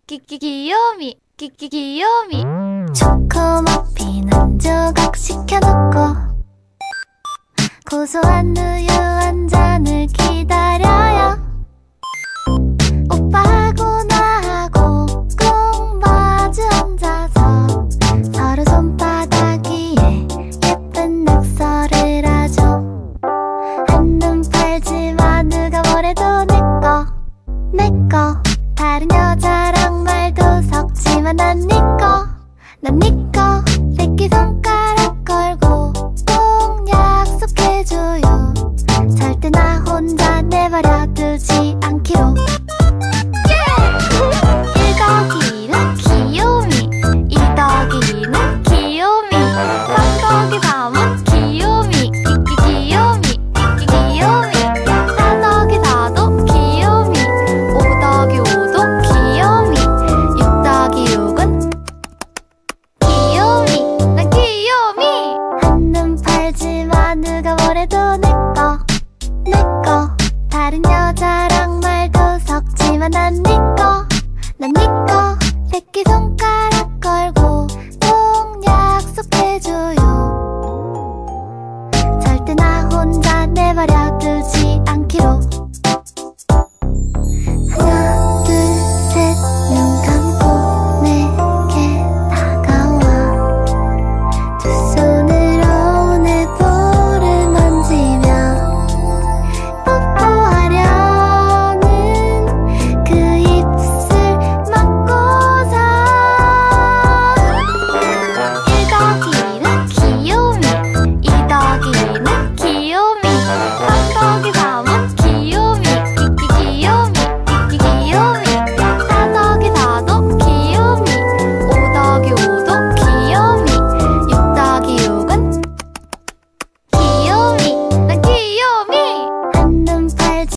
귀요미 귀요미. 초코머핀 한 조각 시켜놓고 고소한 우유 한 잔을 기다려요. 오빠하고 나하고 꼭 마주 앉아서 서로 손바닥 위에 예쁜 낙서를 하죠. 한눈 팔지마 누가 뭐래도 내꺼 다른 여자랑 말도 섞지만 난 니꺼 새끼손가락 걸고 꼭 약속해줘요. 절대 나 혼자 내버려 두지 않기로.